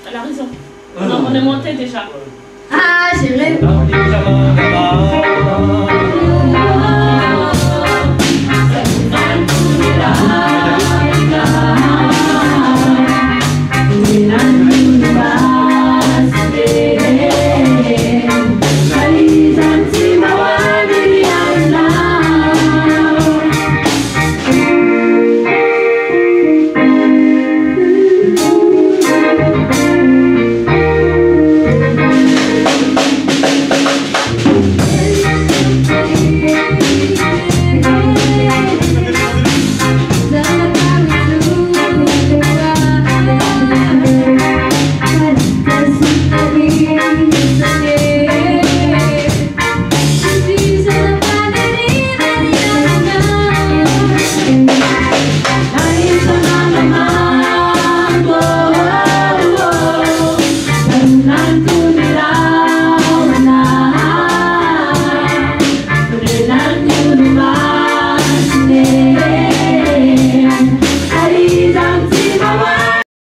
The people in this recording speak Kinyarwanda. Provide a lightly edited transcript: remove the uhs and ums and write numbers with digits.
Elle a raison. On est monté déjà. Ah, j'ai rêvé. Là, on dit que ça va,